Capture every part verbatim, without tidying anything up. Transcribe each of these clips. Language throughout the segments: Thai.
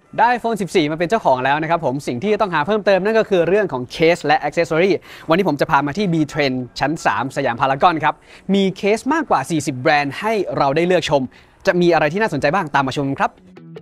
ได้ iPhone สิบสี่ มาเป็นเจ้าของแล้วนะครับผมสิ่งที่ต้องหาเพิ่มเติมนั่นก็คือเรื่องของเคสและ Accessory วันนี้ผมจะพามาที่ B-Trend ชั้น สาม สยามพารากอนครับมีเคสมากกว่า สี่สิบ แบรนด์ให้เราได้เลือกชมจะมีอะไรที่น่าสนใจบ้างตามมาชมครับ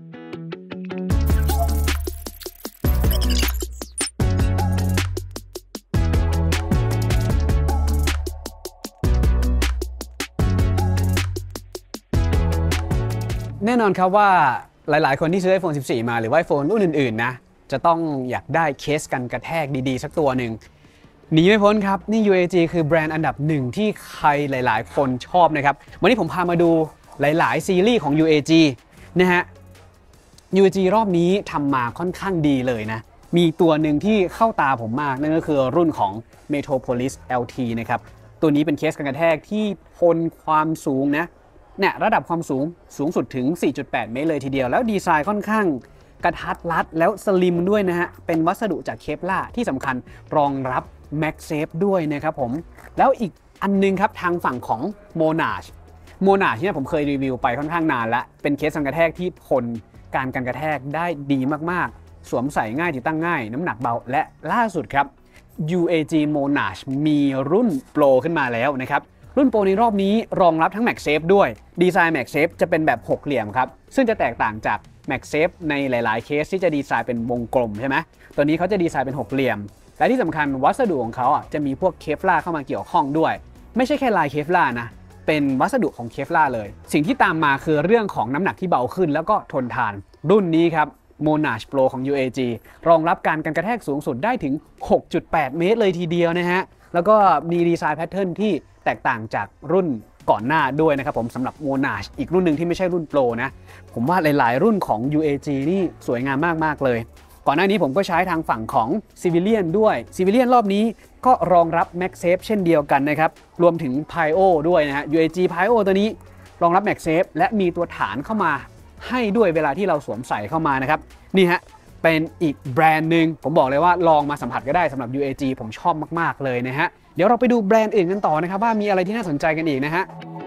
แน่นอนครับว่าหลายๆคนที่ซื้อ iPhone สิบสี่ มาหรือว่า iPhone รุ่นอื่นๆนะจะต้องอยากได้เคสกันกระแทกดีๆสักตัวหนึ่งหนีไม่พ้นครับนี่ ยู เอ จี คือแบรนด์อันดับหนึ่งที่ใครหลายๆคนชอบนะครับวันนี้ผมพามาดูหลายๆซีรีส์ของ ยู เอ จี นะฮะ ยู เอ จี รอบนี้ทำมาค่อนข้างดีเลยนะมีตัวหนึ่งที่เข้าตาผมมากนั่นก็คือรุ่นของ Metropolis แอล ที นะครับตัวนี้เป็นเคสกันกระแทกที่ทนความสูงนะเนี่ยระดับความสูงสูงสุดถึง สี่จุดแปด เมตรเลยทีเดียวแล้วดีไซน์ค่อนข้างกระทัดรัดแล้วสลิมด้วยนะฮะเป็นวัสดุจากเคปลาร์ที่สำคัญรองรับ MagSafe ด้วยนะครับผมแล้วอีกอันนึงครับทางฝั่งของ Monash Monash เนี่ยผมเคยรีวิวไปค่อนข้างนานแล้วเป็นเคสกันกระแทกที่ทนการกันกระแทกได้ดีมากๆสวมใส่ง่ายติดตั้งง่ายน้ำหนักเบาและล่าสุดครับ ยู เอ จี Monash มีรุ่น Pro ขึ้นมาแล้วนะครับรุ่น Pro ในรอบนี้รองรับทั้ง MagSafe ด้วยดีไซน์ MagSafe จะเป็นแบบหกเหลี่ยมครับซึ่งจะแตกต่างจาก MagSafe ในหลายๆเคสที่จะดีไซน์เป็นวงกลมใช่ไหมตัวนี้เขาจะดีไซน์เป็นหกเหลี่ยมและที่สำคัญวัสดุของเขาอ่ะจะมีพวกเคฟลาร์เข้ามาเกี่ยวข้องด้วยไม่ใช่แค่ลายเคฟลาร์นะเป็นวัสดุของเคฟลาร์เลยสิ่งที่ตามมาคือเรื่องของน้ำหนักที่เบาขึ้นแล้วก็ทนทานรุ่นนี้ครับ Monash Pro ของ ยู เอ จี รองรับการกันกระแทกสูงสุดได้ถึง หกจุดแปด เมตรเลยทีเดียวนะฮะแล้วก็มีดีไซน์แพทเทิร์นที่แตกต่างจากรุ่นก่อนหน้าด้วยนะครับผมสำหรับ Monash อีกรุ่นหนึ่งที่ไม่ใช่รุ่น Pro นะผมว่าหลายๆรุ่นของ ยู เอ จี นี่สวยงามมากๆเลยก่อนหน้านี้ผมก็ใช้ทางฝั่งของ Civilian ด้วย Civilian รอบนี้ก็รองรับ MagSafe เช่นเดียวกันนะครับรวมถึง Pio ด้วยนะฮะ ยู เอ จี Pio ตัวนี้รองรับ MagSafe และมีตัวฐานเข้ามาให้ด้วยเวลาที่เราสวมใส่เข้ามานะครับนี่ฮะเป็นอีกแบรนด์หนึ่งผมบอกเลยว่าลองมาสัมผัสก็ได้สำหรับ ยู เอ จี ผมชอบมากๆเลยนะฮะเดี๋ยวเราไปดูแบรนด์อื่นกันต่อนะครับว่ามีอะไรที่น่าสนใจกันอีกนะฮะ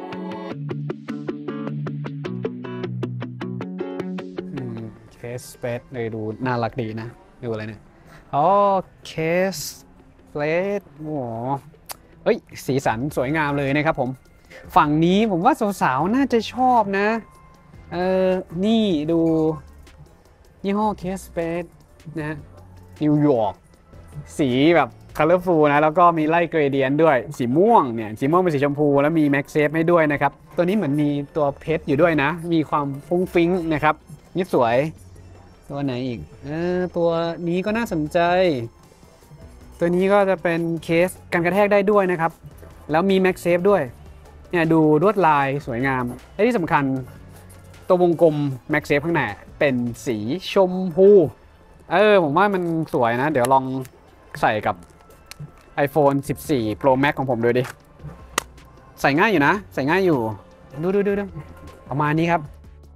เคสเฟสเลยดูน่ารักดีนะดูอะไรเนี่ยอ๋อเคสเฟสโอ้โหเฮ้ยสีสันสวยงามเลยนะครับผมฝั่งนี้ผมว่าสาวๆน่าจะชอบนะเออนี่ดูยี่ห้อเคสเฟสนะนิวยอร์กสีแบบcolorful นะแล้วก็มีไล่เกรเดียนด้วยสีม่วงเนี่ยสีม่วงเป็นสีชมพูแล้วมี MagSafe ให้ด้วยนะครับตัวนี้เหมือนมีตัวเพชรอยู่ด้วยนะมีความฟุ้งฟิ้งนะครับนี่สวยตัวไหนอีกเออตัวนี้ก็น่าสนใจตัวนี้ก็จะเป็นเคสกันกระแทกได้ด้วยนะครับแล้วมี MagSafe ด้วยเนี่ยดูลวดลายสวยงามและที่สำคัญตัววงกลม MagSafe ข้างในเป็นสีชมพูเออผมว่ามันสวยนะเดี๋ยวลองใส่กับ iPhone สิบสี่ Pro Max ของผมดูดิใส่ง่ายอยู่นะใส่ง่ายอยู่ดูดูดูดูประมาณนี้ครับ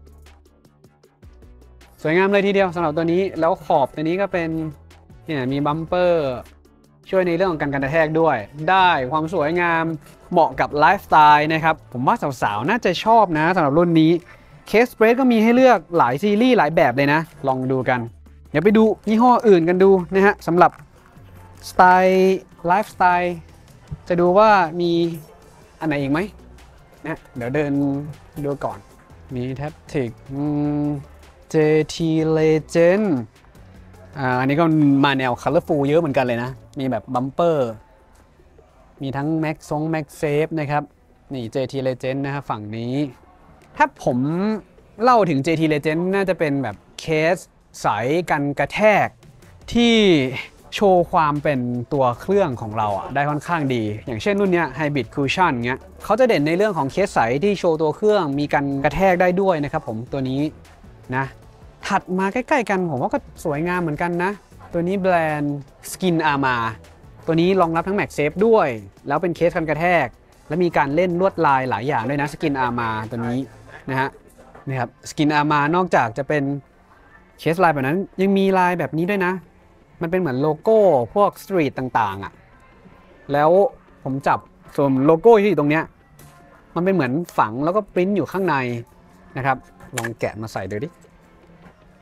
สวยงามเลยทีเดียวสำหรับตัวนี้แล้วขอบตัวนี้ก็เป็นเนี่ยมีบัมเปอร์ช่วยในเรื่องของการกระแทกด้วยได้ความสวยงามเหมาะกับไลฟ์สไตล์นะครับผมว่าสาวๆน่าจะชอบนะสำหรับรุ่นนี้เคสเบรดก็มีให้เลือกหลายซีรีส์หลายแบบเลยนะลองดูกันเดี๋ยวไปดูยี่ห้ออื่นกันดูนะฮะสำหรับสไตล์ไลฟ์สไตล์จะดูว่ามีอันไหนอีกไหมนะเดี๋ยวเดินดูก่อนมีแท็บติก เจ ที Legend อ่าอันนี้ก็มาแนว colorful เยอะเหมือนกันเลยนะมีแบบบัมเปอร์มีทั้ง Mag ทรง MagSafe นะครับนี่ เจ ที Legend นะครับฝั่งนี้ถ้าผมเล่าถึง เจ ที Legend น่าจะเป็นแบบเคสใสกันกระแทกที่โชว์ความเป็นตัวเครื่องของเราอ่ะได้ค่อนข้างดีอย่างเช่นรุ่นนี้ Hybrid Cushion เงี้ยเขาจะเด่นในเรื่องของเคสใสที่โชว์ตัวเครื่องมีการกระแทกได้ด้วยนะครับผมตัวนี้นะถัดมาใกล้ๆกันผมว่าก็สวยงามเหมือนกันนะตัวนี้แบรนด์ Skin Arma ตัวนี้รองรับทั้ง MagSafe ด้วยแล้วเป็นเคสกันกระแทกและมีการเล่นลวดลายหลายอย่างด้วยนะ Skin Arma ตัวนี้นะฮะนี่ครับ Skin Arma นอกจากจะเป็นเคสลายแบบนั้นยังมีลายแบบนี้ด้วยนะมันเป็นเหมือนโลโก้พวกสตรีทต่างๆอ่ะแล้วผมจับส่วนโลโก้ที่อยู่ตรงเนี้ยมันเป็นเหมือนฝังแล้วก็ปริ้นอยู่ข้างในนะครับลองแกะมาใส่ดูดิ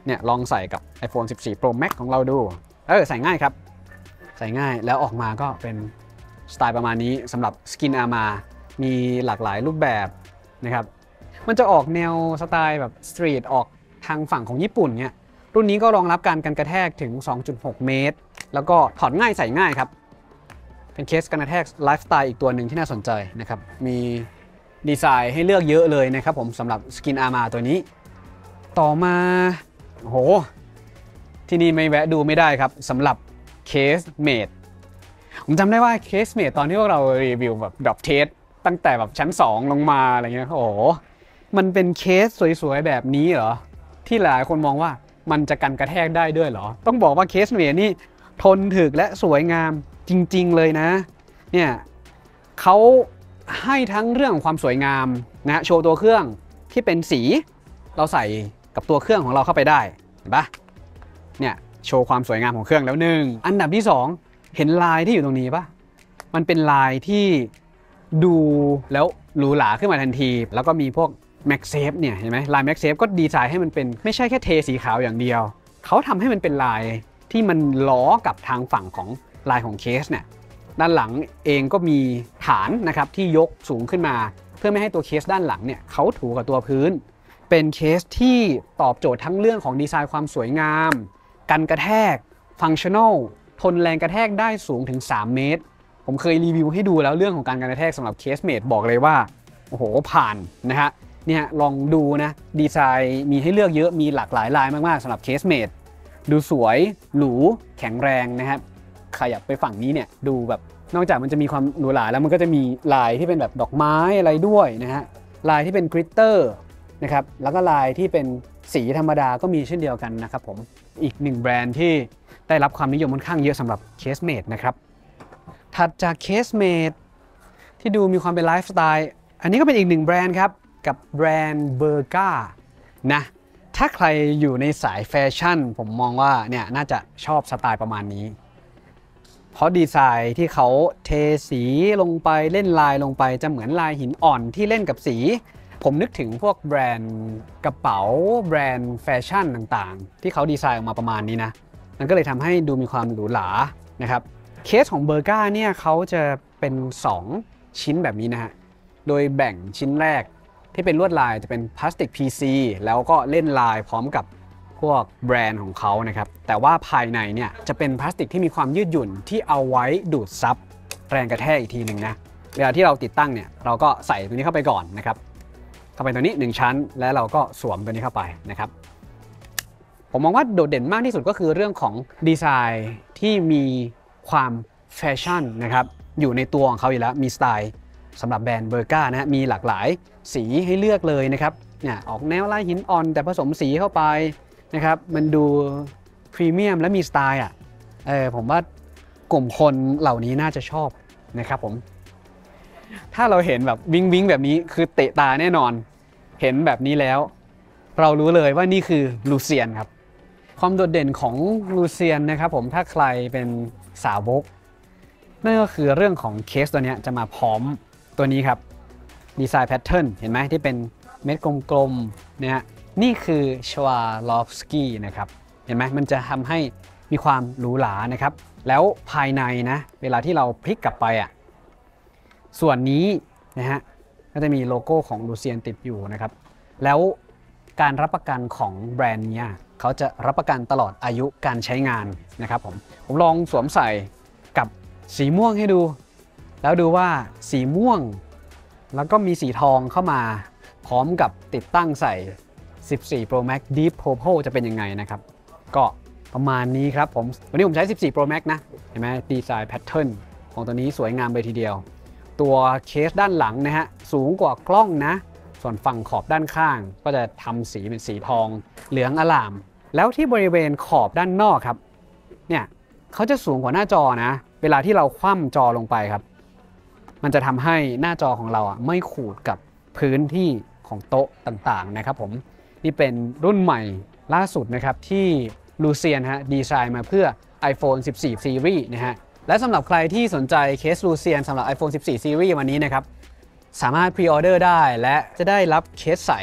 เนี่ยลองใส่กับ iPhone สิบสี่ Pro Max ของเราดูเออใส่ง่ายครับใส่ง่ายแล้วออกมาก็เป็นสไตล์ประมาณนี้สำหรับ Skin Arma มีหลากหลายรูปแบบนะครับมันจะออกแนวสไตล์แบบสตรีทออกทางฝั่งของญี่ปุ่นเนี่ยรุ่นนี้ก็รองรับการกันกระแทกถึง สองจุดหก เมตรแล้วก็ถอดง่ายใส่ง่ายครับเป็นเคสกันกระแทกไลฟ์สไตล์อีกตัวหนึ่งที่น่าสนใจนะครับมีดีไซน์ให้เลือกเยอะเลยนะครับผมสำหรับ Skin Arma ตัวนี้ต่อมาโอ้โหที่นี่ไม่แวะดูไม่ได้ครับสำหรับเคสเมดผมจำได้ว่าเคสเมดตอนที่พวกเรารีวิวแบบดรอปเทสตั้งแต่แบบชั้นสองลงมาอะไรเงี้ยโอ้โหมันเป็นเคสสวยๆแบบนี้เหรอที่หลายคนมองว่ามันจะกันกระแทกได้ด้วยเหรอต้องบอกว่าเคสเมดนี่ทนถึกและสวยงามจริงๆเลยนะเนี่ยเขาให้ทั้งเรื่องความสวยงามนะโชว์ตัวเครื่องที่เป็นสีเราใส่กับตัวเครื่องของเราเข้าไปได้เห็นปะเนี่ยโชว์ความสวยงามของเครื่องแล้วหนึ่งอันดับที่สองเห็นลายที่อยู่ตรงนี้ปะมันเป็นลายที่ดูแล้วหรูหราขึ้นมาทันทีแล้วก็มีพวก MagSafe เนี่ยเห็นไหมลาย MagSafe ก็ดีไซน์ให้มันเป็นไม่ใช่แค่เทสีขาวอย่างเดียวเขาทำให้มันเป็นลายที่มันล้อกับทางฝั่งของลายของเคสเนี่ยด้านหลังเองก็มีฐานนะครับที่ยกสูงขึ้นมาเพื่อไม่ให้ตัวเคสด้านหลังเนี่ยเขาถูกับตัวพื้นเป็นเคสที่ตอบโจทย์ทั้งเรื่องของดีไซน์ความสวยงามกันกระแทกฟังชั่นอลทนแรงกระแทกได้สูงถึงสามเมตรผมเคยรีวิวให้ดูแล้วเรื่องของการกันกระแทกสำหรับเคสเมดบอกเลยว่าโอ้โหผ่านนะฮะเนี่ยลองดูนะดีไซน์มีให้เลือกเยอะมีหลากหลายลายมากๆสำหรับเคสเมดดูสวยหรูแข็งแรงนะครับขยับไปฝั่งนี้เนี่ยดูแบบนอกจากมันจะมีความหรูหราแล้วมันก็จะมีลายที่เป็นแบบดอกไม้อะไรด้วยนะฮะลายที่เป็นกริตเตอร์นะครับแล้วก็ลายที่เป็นสีธรรมดาก็มีเช่นเดียวกันนะครับผมอีกหนึ่งแบรนด์ที่ได้รับความนิยมค่อนข้างเยอะสำหรับเคสเมดนะครับถัดจากเคสเมดที่ดูมีความเป็นไลฟ์สไตล์อันนี้ก็เป็นอีกหนึ่งแบรนด์ครับกับแบรนด์เบอร์กานะถ้าใครอยู่ในสายแฟชั่นผมมองว่าเนี่ยน่าจะชอบสไตล์ประมาณนี้เพราะดีไซน์ที่เขาเทสีลงไปเล่นลายลงไปจะเหมือนลายหินอ่อนที่เล่นกับสีผมนึกถึงพวกแบรนด์กระเป๋าแบรนด์แฟชั่นต่างๆที่เขาดีไซน์ออกมาประมาณนี้นะมันก็เลยทำให้ดูมีความหรูหรานะครับเคสของเบอร์กาเนี่ยเขาจะเป็นสองชิ้นแบบนี้นะฮะโดยแบ่งชิ้นแรกที่เป็นลวดลายจะเป็นพลาสติก พี ซี แล้วก็เล่นลายพร้อมกับพวกแบรนด์ของเขานะครับแต่ว่าภายในเนี่ยจะเป็นพลาสติกที่มีความยืดหยุ่นที่เอาไว้ดูดซับแรงกระแทกอีกทีหนึ่งนะเวลาที่เราติดตั้งเนี่ยเราก็ใส่ตัวนี้เข้าไปก่อนนะครับเข้าไปตัวนี้หนึ่งชั้นแล้วเราก็สวมตัวนี้เข้าไปนะครับผมมองว่าโดดเด่นมากที่สุดก็คือเรื่องของดีไซน์ที่มีความแฟชั่นนะครับอยู่ในตัวของเขาอยู่แล้วมีสไตล์สำหรับแบรนด์เบอร์กานะมีหลากหลายสีให้เลือกเลยนะครับเนี่ยออกแนวลายหินอ่อนแต่ผสมสีเข้าไปนะครับมันดูพรีเมียมและมีสไตล์อ่ะเออผมว่ากลุ่มคนเหล่านี้น่าจะชอบนะครับผมถ้าเราเห็นแบบวิงวิงแบบนี้คือเตะตาแน่นอนเห็นแบบนี้แล้วเรารู้เลยว่านี่คือลูเซียนครับความโดดเด่นของลูเซียนนะครับผมถ้าใครเป็นสาวกนั่นก็คือเรื่องของเคสตัวนี้จะมาพร้อมตัวนี้ครับดีไซน์แพทเทิร์นเห็นไหมที่เป็นเม็ดกลมๆเนี่ยนี่คือชวาลอฟสกี้นะครับเห็นไหมมันจะทำให้มีความหรูหรานะครับแล้วภายในนะเวลาที่เราพลิกกลับไปอ่ะส่วนนี้นะฮะก็จะมีโลโก้ของลูเซียนติดอยู่นะครับแล้วการรับประกันของแบรนด์นี้เขาจะรับประกันตลอดอายุการใช้งานนะครับผมผมลองสวมใส่กับสีม่วงให้ดูแล้วดูว่าสีม่วงแล้วก็มีสีทองเข้ามาพร้อมกับติดตั้งใส่สิบสี่ Pro Max Deep Purple จะเป็นยังไงนะครับก็ประมาณนี้ครับผมวันนี้ผมใช้สิบสี่ Pro Max นะเห็นไหมดีไซน์แพทเทิร์นของตัวนี้สวยงามเลยทีเดียวตัวเคสด้านหลังนะฮะสูงกว่ากล้องนะส่วนฝั่งขอบด้านข้างก็จะทำสีเป็นสีทองเหลืองอลามแล้วที่บริเวณขอบด้านนอกครับเนี่ยเขาจะสูงกว่าหน้าจอนะเวลาที่เราคว่ำจอลงไปครับมันจะทำให้หน้าจอของเราอ่ะไม่ขูดกับพื้นที่ของโต๊ะต่างๆนะครับผมนี่เป็นรุ่นใหม่ล่าสุดนะครับที่ลูเซียนฮะดีไซน์มาเพื่อ iPhone สิบสี่ Series นะฮะและสำหรับใครที่สนใจเคสลูเซียนสำหรับ iPhone สิบสี่ Series วันนี้นะครับสามารถพรีออเดอร์ได้และจะได้รับเคสใส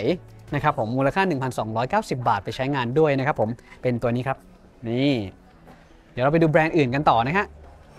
นะครับผมมูลค่า หนึ่งพันสองร้อยเก้าสิบ บาทไปใช้งานด้วยนะครับผมเป็นตัวนี้ครับนี่เดี๋ยวเราไปดูแบรนด์อื่นกันต่อนะฮะ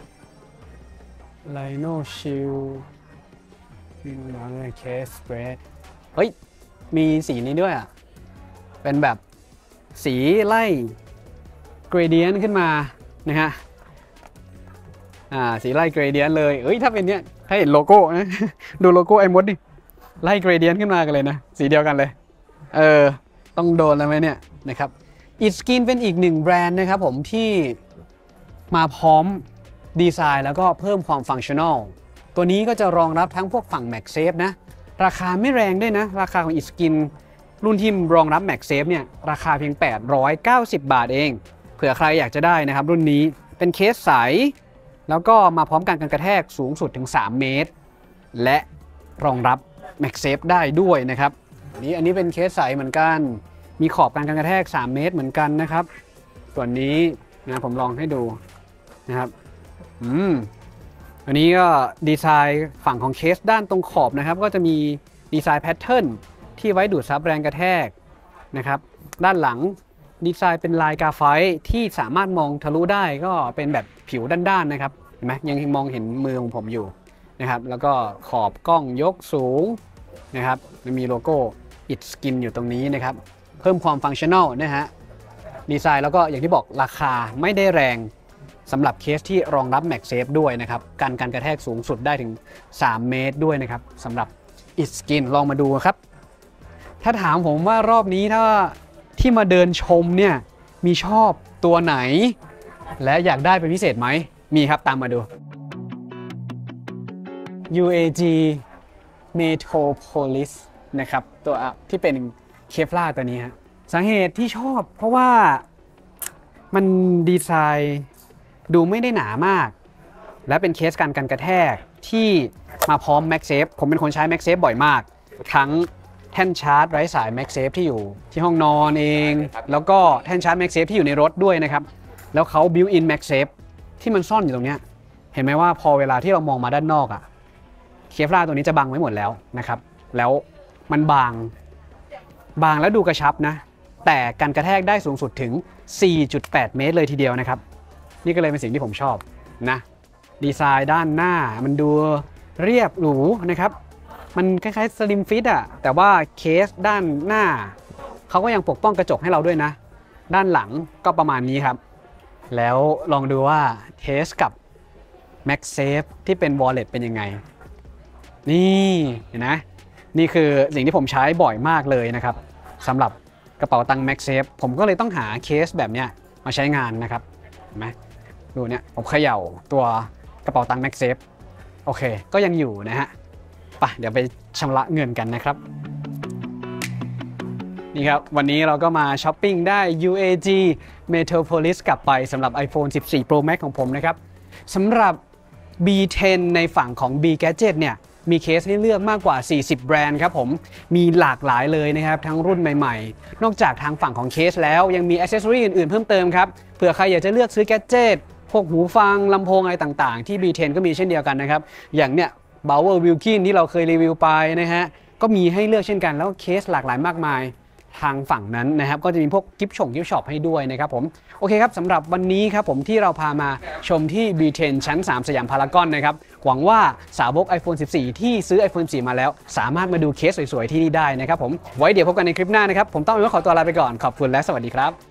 Lino Shield มีมาเลยเคสเบรดเฮ้ยมีสีนี้ด้วยอ่ะเป็นแบบสีไล่เกรเดียนขึ้นมานะฮะอ่าสีไล่เกรเดียนเลยเอ้ยถ้าเป็นเนี้ยถ้าเห็นโลโก้นะดูโลโก้ไอ้มดดิไล่เกรเดียนขึ้นมากันเลยนะสีเดียวกันเลยเออต้องโดนแล้วไหมเนี่ยนะครับ Itskin เป็นอีกหนึ่งแบรนด์นะครับผมที่มาพร้อมดีไซน์แล้วก็เพิ่มความฟังชั่นอลตัวนี้ก็จะรองรับทั้งพวกฝั่ง MagSafe นะราคาไม่แรงด้วยนะราคาของ Itskin รุ่นที่รองรับ MagSafe เนี่ยราคาเพียงแปดร้อยเก้าสิบบาทเองเผื่อใครอยากจะได้นะครับรุ่นนี้เป็นเคสใสแล้วก็มาพร้อมการกันกระแทกสูงสุดถึงสามเมตรและรองรับ MagSafe ได้ด้วยนะครับอันนี้อันนี้เป็นเคสใสเหมือนกันมีขอบการกันกระแทกสามเมตรเหมือนกันนะครับส่วนนี้นะผมลองให้ดูนะครับอืมอันนี้ก็ดีไซน์ฝั่งของเคสด้านตรงขอบนะครับก็จะมีดีไซน์แพทเทิร์นที่ไว้ดูดซับแรงกระแทกนะครับด้านหลังดีไซน์เป็นลายกาไฟที่สามารถมองทะลุได้ก็เป็นแบบผิวด้านๆนะครับเห็นไหมยังมองเห็นมือของผมอยู่นะครับแล้วก็ขอบกล้องยกสูงนะครับมันมีโลโก้ Itskin อยู่ตรงนี้นะครับเพิ่มความฟังชั่นอลนะฮะดีไซน์แล้วก็อย่างที่บอกราคาไม่ได้แรงสำหรับเคสที่รองรับ MagSafe ด้วยนะครับกันการกระแทกสูงสุดได้ถึงสามเมตรด้วยนะครับสำหรับ Itskin ลองมาดูครับถ้าถามผมว่ารอบนี้ถ้าที่มาเดินชมเนี่ยมีชอบตัวไหนและอยากได้เป็นพิเศษไหมมีครับตามมาดู ยู เอ จี Metropolis นะครับตัวที่เป็นเคฟลาร์ตัวนี้ฮะสาเหตุที่ชอบเพราะว่ามันดีไซน์ดูไม่ได้หนามากและเป็นเคสการกันกระแทกที่มาพร้อม MagSafe ผมเป็นคนใช้ MagSafe บ่อยมากทั้งแท่นชาร์จไร้สาย MagSafe ที่อยู่ที่ห้องนอนเองแล้วก็แท่นชาร์จ MagSafe ที่อยู่ในรถด้วยนะครับแล้วเขา built-in MagSafe ที่มันซ่อนอยู่ตรงนี้เห็นไหมว่าพอเวลาที่เรามองมาด้านนอกอะเคฟลาร์ตัวนี้จะบังไว้หมดแล้วนะครับแล้วมันบางบางแล้วดูกระชับนะแต่การกระแทกได้สูงสุดถึง สี่จุดแปด เมตรเลยทีเดียวนะครับนี่ก็เลยเป็นสิ่งที่ผมชอบนะดีไซน์ด้านหน้ามันดูเรียบหรูนะครับมันคล้ายๆสลิมฟิตอะแต่ว่าเคสด้านหน้าเขาก็ยังปกป้องกระจกให้เราด้วยนะด้านหลังก็ประมาณนี้ครับแล้วลองดูว่าเทสกับ MagSafe ที่เป็น Wallet เป็นยังไงนี่เห็นไหมนี่คือสิ่งที่ผมใช้บ่อยมากเลยนะครับสำหรับกระเป๋าตังค์ MagSafe ผมก็เลยต้องหาเคสแบบเนี้ยมาใช้งานนะครับเห็นไหมดูเนี่ยผมเขย่าตัวกระเป๋าตังค์ MagSafe โอเคก็ยังอยู่นะฮะไปเดี๋ยวไปชำระเงินกันนะครับนี่ครับวันนี้เราก็มาช้อปปิ้งได้ ยู เอ จี Metropolis กลับไปสำหรับ iPhone สิบสี่ Pro Max ของผมนะครับสำหรับ บี เท็น ในฝั่งของ B Gadget เนี่ยมีเคสให้เลือกมากกว่าสี่สิบแบรนด์ครับผมมีหลากหลายเลยนะครับทั้งรุ่นใหม่ๆนอกจากทางฝั่งของเคสแล้วยังมี Accessory อื่นๆเพิ่มเติมครับเผื่อใครอยากจะเลือกซื้อแกดเจ็ตพวกหูฟังลำโพงอะไรต่างๆที่ บี เท็น ก็มีเช่นเดียวกันนะครับอย่างเนี่ย Bauer Wilkin ที่เราเคยรีวิวไปนะฮะก็มีให้เลือกเช่นกันแล้วเคสหลากหลายมากมายทางฝั่งนั้นนะครับก็จะมีพวกกิฟต์ชงกิฟต์ช็อปให้ด้วยนะครับผมโอเคครับสำหรับวันนี้ครับผมที่เราพามาชมที่ บี เท็น ชั้นสามสยามพารากอนนะครับหวังว่าสาวก iPhone สิบสี่ ที่ซื้อ iPhone สิบสี่ มาแล้วสามารถมาดูเคสสวยๆที่นี่ได้นะครับผมไว้เดี๋ยวพบกันในคลิปหน้านะครับผมต้องขอตัวลาไปก่อนขอบคุณและสวัสดีครับ